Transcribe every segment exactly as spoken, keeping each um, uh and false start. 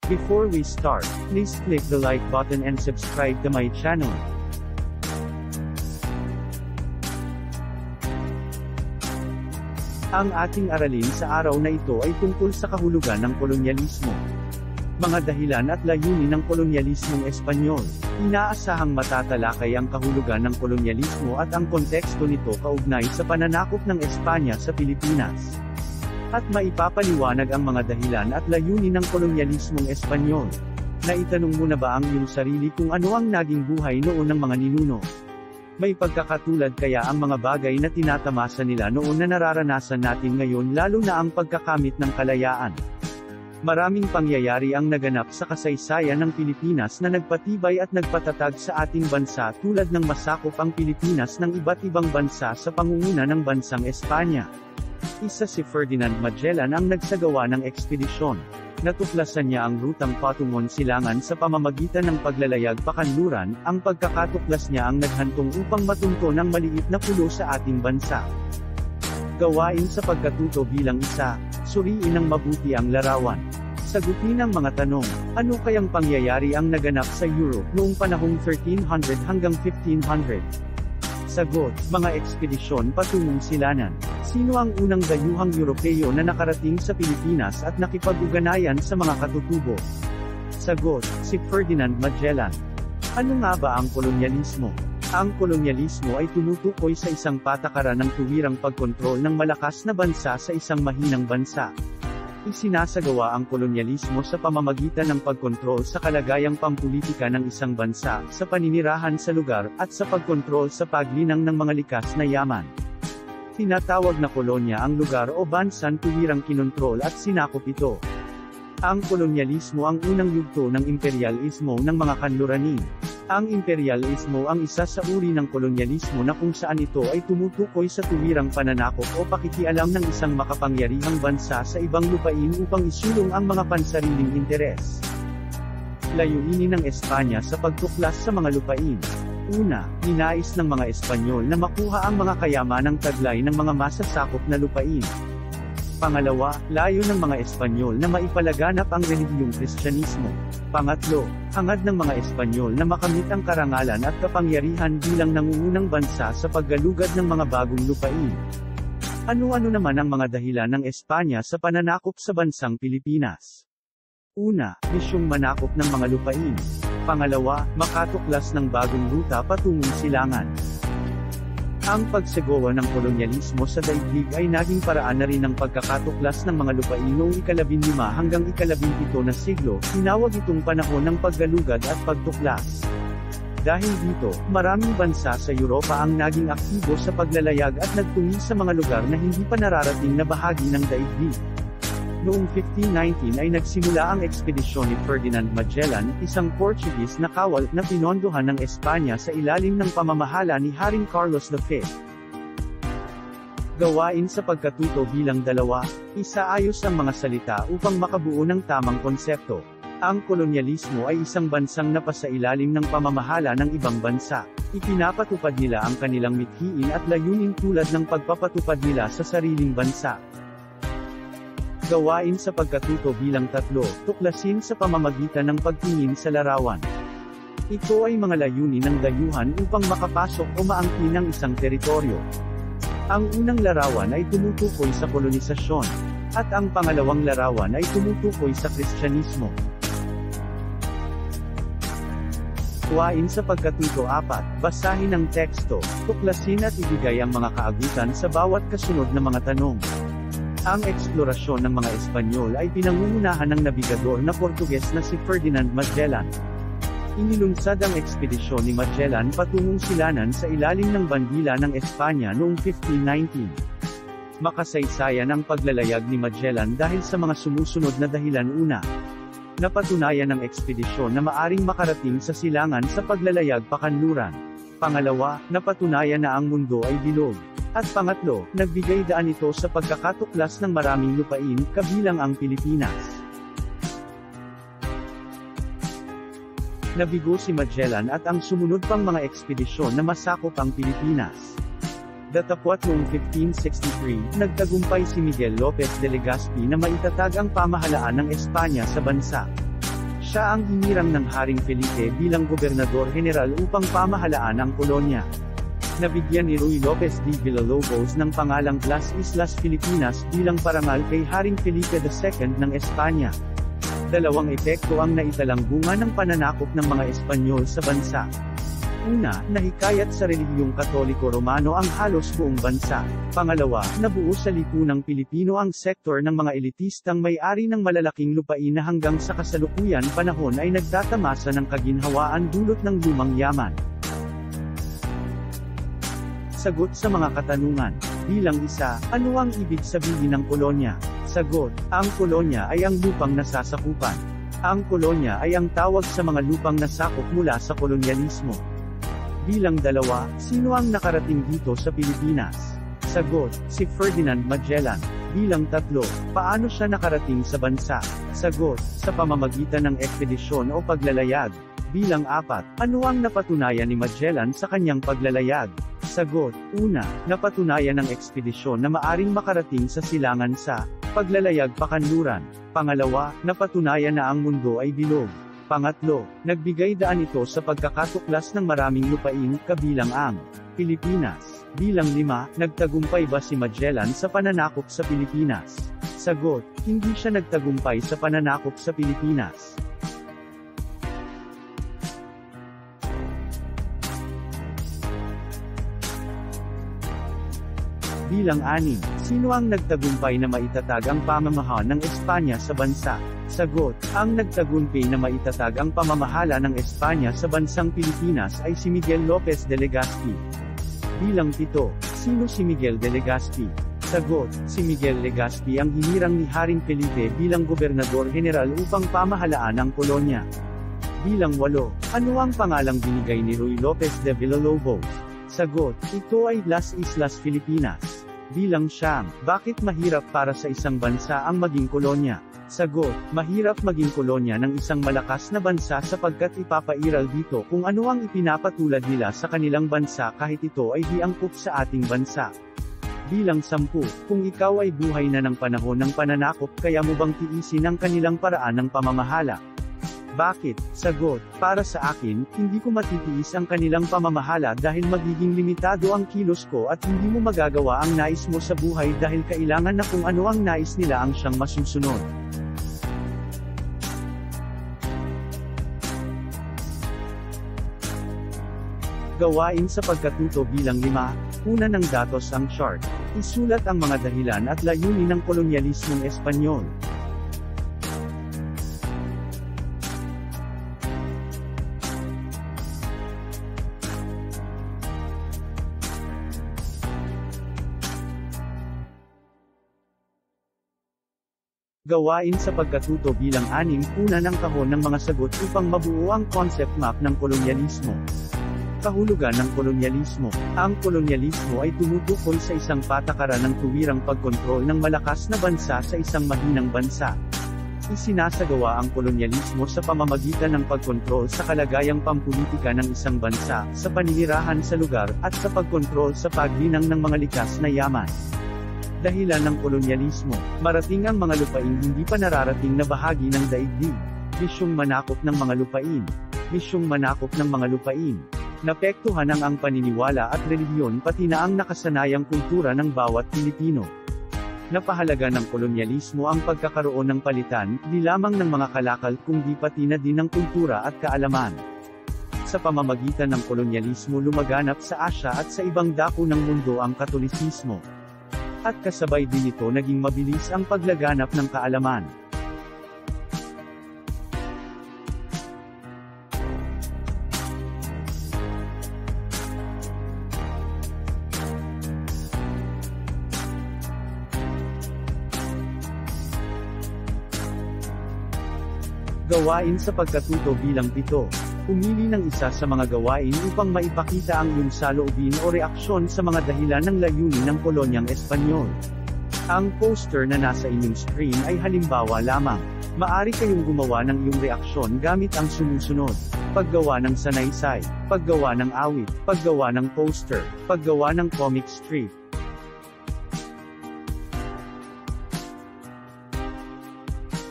Before we start, please click the like button and subscribe to my channel. Ang ating aralin sa araw na ito ay tungkol sa kahulugan ng kolonyalismo. Mga dahilan at layunin ng kolonyalismong Espanyol. Inaasahang matatalakay ang kahulugan ng kolonyalismo at ang konteksto nito kaugnay sa pananakop ng Espanya sa Pilipinas. At maipapaliwanag ang mga dahilan at layunin ng kolonyalismong Espanyol. Naitanong mo na ba ang iyong sarili kung ano ang naging buhay noon ng mga ninuno? May pagkakatulad kaya ang mga bagay na tinatamasa nila noon na nararanasan natin ngayon, lalo na ang pagkakamit ng kalayaan? Maraming pangyayari ang naganap sa kasaysayan ng Pilipinas na nagpatibay at nagpatatag sa ating bansa, tulad ng masakop ang Pilipinas ng iba't ibang bansa sa pangunguna ng bansang Espanya. Isa si Ferdinand Magellan ang nagsagawa ng ekspedisyon. Natuklasan niya ang rutang patungon silangan sa pamamagitan ng paglalayag pakanluran. Ang pagkakatuklas niya ang naghantong upang matunto ng maliit na pulo sa ating bansa. Gawain sa pagkatuto bilang isa, suriin ng mabuti ang larawan. Sagutin ang mga tanong. Ano kayang pangyayari ang naganap sa Europe noong panahong thirteen hundred hanggang fifteen hundred? Sagot, mga ekspedisyon patungong silangan. Sino ang unang dayuhang Europeo na nakarating sa Pilipinas at nakipag-uganayan sa mga katutubo? Sagot, si Ferdinand Magellan. Ano nga ba ang kolonyalismo? Ang kolonyalismo ay tumutukoy sa isang patakaran ng tuwirang pagkontrol ng malakas na bansa sa isang mahinang bansa. Isinasagawa ang kolonyalismo sa pamamagitan ng pagkontrol sa kalagayang pampulitika ng isang bansa, sa paninirahan sa lugar, at sa pagkontrol sa paglinang ng mga likas na yaman. Tinatawag na kolonya ang lugar o bansang tuwirang kinontrol at sinakop ito. Ang kolonyalismo ang unang yugto ng imperyalismo ng mga kanluranin. Ang imperyalismo ang isa sa uri ng kolonyalismo na kung saan ito ay tumutukoy sa tuwirang pananakop o pakikialam ng isang makapangyarihang bansa sa ibang lupain upang isulong ang mga pansariling interes. Layunin ng Espanya sa pagtuklas sa mga lupain. Una, ninais ng mga Espanyol na makuha ang mga kayamanang taglay ng mga masasakop na lupain. Pangalawa, layo ng mga Espanyol na maipalaganap ang relihiyong Kristyanismo. Pangatlo, hangad ng mga Espanyol na makamit ang karangalan at kapangyarihan bilang nangungunang bansa sa paggalugad ng mga bagong lupain. Ano-ano naman ang mga dahilan ng Espanya sa pananakop sa bansang Pilipinas? Una, misyong manakop ng mga lupain. Pangalawa, makatuklas ng bagong ruta patungong silangan. Ang pagsagawa ng kolonyalismo sa daigdig ay naging paraan na rin ng pagkakatuklas ng mga lupain noong ikalabinlima hanggang ikalabinpito na siglo. Tinawag itong panahon ng paggalugad at pagtuklas. Dahil dito, maraming bansa sa Europa ang naging aktibo sa paglalayag at nagtungi sa mga lugar na hindi pa nararating na bahagi ng daigdig. Noong fifteen nineteen ay nagsimula ang ekspedisyon ni Ferdinand Magellan, isang Portuguese na kawal na pinondohan ng Espanya sa ilalim ng pamamahala ni Haring Carlos the Fifth. Gawain sa pagkatuto bilang dalawa, isaayos ang mga salita upang makabuo ng tamang konsepto. Ang kolonyalismo ay isang bansang napasailalim ng pamamahala ng ibang bansa. Ipinapatupad nila ang kanilang mithiin at layunin tulad ng pagpapatupad nila sa sariling bansa. Gawain sa pagkatuto bilang tatlo, tuklasin sa pamamagitan ng pagtingin sa larawan. Ito ay mga layunin ng dayuhan upang makapasok o maangkin ng isang teritoryo. Ang unang larawan ay tumutukoy sa kolonisasyon, at ang pangalawang larawan ay tumutukoy sa Kristyanismo. Gawain sa pagkatuto apat, basahin ang teksto, tuklasin at ibigay ang mga kaagutan sa bawat kasunod na mga tanong. Ang eksplorasyon ng mga Espanyol ay pinangungunahan ng nabigador na Portuges na si Ferdinand Magellan. Inilunsad ang ekspedisyon ni Magellan patungong silangan sa ilalim ng bandila ng Espanya noong fifteen nineteen. Makasaysayan ang paglalayag ni Magellan dahil sa mga sumusunod na dahilan. Una, napatunayan ng ekspedisyon na maaring makarating sa silangan sa paglalayag pakanluran. Pangalawa, napatunayan na ang mundo ay bilog. At pangatlo, nagbigay daan ito sa pagkakatuklas ng maraming lupain, kabilang ang Pilipinas. Nabigo si Magellan at ang sumunod pang mga ekspedisyon na masakop ang Pilipinas. Datapwat noong fifteen sixty-three, nagtagumpay si Miguel Lopez de Legazpi na maitatag ang pamahalaan ng Espanya sa bansa. Siya ang hinirang ng Haring Felipe bilang gobernador general upang pamahalaan ang kolonya. Nabigyan ni Ruy Lopez de Villalobos ng pangalang Las Islas Filipinas bilang parangal kay Haring Felipe the Second ng Espanya. Dalawang epekto ang naitalang bunga ng pananakop ng mga Espanyol sa bansa. Una, nahikayat sa relihiyong Katoliko Romano ang halos buong bansa. Pangalawa, nabuo sa lipunang Pilipino ang sektor ng mga elitistang may-ari ng malalaking lupain na hanggang sa kasalukuyan panahon ay nagtatamasa ng kaginhawaan dulot ng lumang yaman. Sagot sa mga katanungan. Bilang isa, ano ang ibig sabihin ng kolonya? Sagot, ang kolonya ay ang lupang nasasakupan. Ang kolonya ay ang tawag sa mga lupang nasakop mula sa kolonyalismo. Bilang dalawa, sino ang nakarating dito sa Pilipinas? Sagot, si Ferdinand Magellan. Bilang tatlo, paano siya nakarating sa bansa? Sagot, sa pamamagitan ng ekspedisyon o paglalayag. Bilang apat, ano ang napatunayan ni Magellan sa kanyang paglalayag? Sagot, una, napatunayan ng ekspedisyon na maaring makarating sa silangan sa paglalayag pakanluran. Pangalawa, napatunayan na ang mundo ay bilog. Pangatlo, nagbigay daan ito sa pagkakatuklas ng maraming lupain, kabilang ang Pilipinas. Bilang lima, nagtagumpay ba si Magellan sa pananakop sa Pilipinas? Sagot, hindi siya nagtagumpay sa pananakop sa Pilipinas. Bilang anim, sino ang nagtagumpay na maitatag ang pamamahala ng Espanya sa bansa? Sagot, ang nagtagumpay na maitatag ang pamamahala ng Espanya sa bansang Pilipinas ay si Miguel Lopez de Legazpi. Bilang pito, sino si Miguel de Legazpi? Sagot, si Miguel Legazpi ang hinirang ni Haring Felipe bilang gobernador general upang pamahalaan ang kolonya. Bilang walo, ano ang pangalang binigay ni Ruy Lopez de Villalobos? Sagot, ito ay Las Islas Filipinas. Bilang siyam, bakit mahirap para sa isang bansa ang maging kolonya? Sagot, mahirap maging kolonya ng isang malakas na bansa sapagkat ipapairal dito kung ano ang ipinapatulad nila sa kanilang bansa kahit ito ay di angkop sa ating bansa. Bilang sampu, kung ikaw ay buhay na ng panahon ng pananakop kaya mo bang tiisin ang kanilang paraan ng pamamahala? Bakit? Sagot, para sa akin, hindi ko matitiis ang kanilang pamamahala dahil magiging limitado ang kilos ko at hindi mo magagawa ang nais mo sa buhay dahil kailangan na kung ano ang nais nila ang siyang masusunod. Gawain sa pagkatuto bilang lima, una ng datos ang chart. Isulat ang mga dahilan at layunin ng kolonyalismong Espanyol. Gawain sa pagkatuto bilang anim, una ng kahon ng mga sagot upang mabuo ang concept map ng kolonyalismo. Kahulugan ng kolonyalismo. Ang kolonyalismo ay tumutukoy sa isang patakaran ng tuwirang pagkontrol ng malakas na bansa sa isang mahinang bansa. Isinasagawa ang kolonyalismo sa pamamagitan ng pagkontrol sa kalagayang pampulitika ng isang bansa, sa paninirahan sa lugar, at sa pagkontrol sa paglinang ng mga likas na yaman. Dahilan ng kolonyalismo, marating ang mga lupain hindi pa nararating na bahagi ng daigdig. Bisyong manakop ng mga lupain. Bisyong manakop ng mga lupain. Napektuhan ang ang paniniwala at relihiyon pati na ang nakasanayang kultura ng bawat Pilipino. Napahalaga ng kolonyalismo ang pagkakaroon ng palitan, di lamang ng mga kalakal kundi pati na din ng kultura at kaalaman. Sa pamamagitan ng kolonyalismo lumaganap sa Asya at sa ibang dako ng mundo ang Katolisismo. At kasabay din ito naging mabilis ang paglaganap ng kaalaman. Gawain sa pagkatuto bilang pito. Pumili ng isa sa mga gawain upang maipakita ang iyong saloobin o reaksyon sa mga dahilan ng layunin ng kolonyang Espanyol. Ang poster na nasa inyong screen ay halimbawa lamang. Maaari kayong gumawa ng iyong reaksyon gamit ang sumusunod. Paggawa ng sanaysay, paggawa ng awit, paggawa ng poster, paggawa ng comic strip.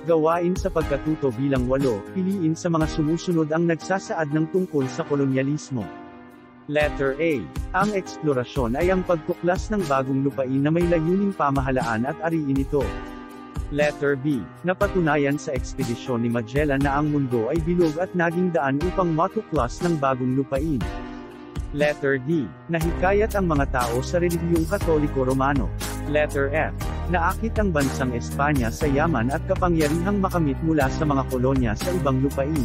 Gawain sa pagkatuto bilang walo, piliin sa mga sumusunod ang nagsasaad ng tungkol sa kolonyalismo. Letter A. Ang eksplorasyon ay ang pagtuklas ng bagong lupain na may layuning pamahalaan at ariin ito. Letter B. Napatunayan sa ekspedisyon ni Magellan na ang mundo ay bilog at naging daan upang matuklas ng bagong lupain. Letter D. Nahikayat ang mga tao sa relihiyong Katoliko Romano. Letter F. Naakit ang bansang Espanya sa yaman at kapangyarihang makamit mula sa mga kolonya sa ibang lupain.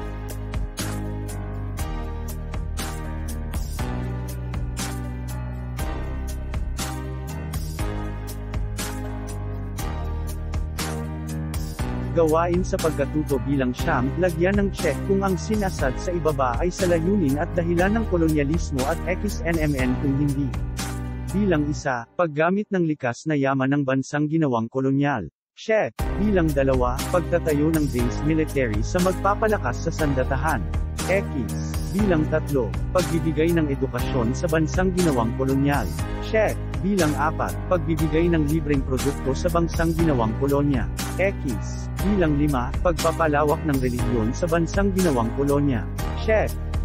Gawain sa pagkatuto bilang siyam, lagyan ng check kung ang sinasad sa ibaba ay sa layunin at dahilan ng kolonyalismo at X N M N kung hindi. Bilang isa, paggamit ng likas na yaman ng bansang ginawang kolonyal. Check. Bilang dalawa, pagtatayo ng base military sa magpapalakas sa sandatahan. X. Bilang tatlo, pagbibigay ng edukasyon sa bansang ginawang kolonyal. Check. Bilang apat, pagbibigay ng libreng produkto sa bansang ginawang kolonya. X. Bilang lima, pagpapalawak ng relihiyon sa bansang ginawang kolonya. Check.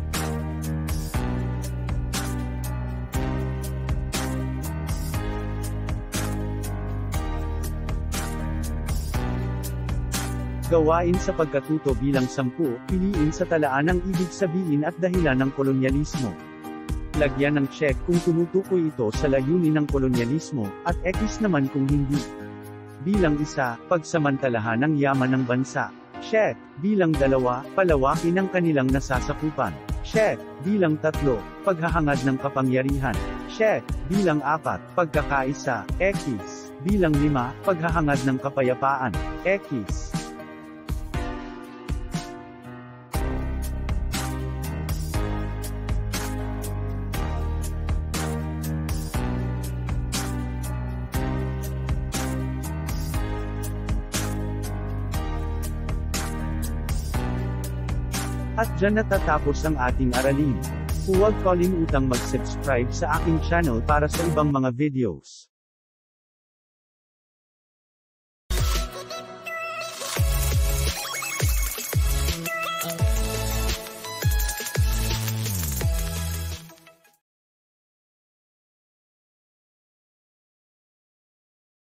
Gawain sa pagkatuto bilang sampu, piliin sa talaan ang ibig sabihin at dahilan ng kolonyalismo. Lagyan ng check kung tumutukoy ito sa layunin ng kolonyalismo, at X naman kung hindi. Bilang isa, pagsamantalahan ng yaman ng bansa. Check. Bilang dalawa, palawakin ang kanilang nasasakupan. Check. Bilang tatlo, paghahangad ng kapangyarihan. Check. Bilang apat, pagkakaisa. X. Bilang lima, paghahangad ng kapayapaan. X. At dyan natatapos ang ating aralin. Huwag kalimutang mag-subscribe sa aking channel para sa ibang mga videos.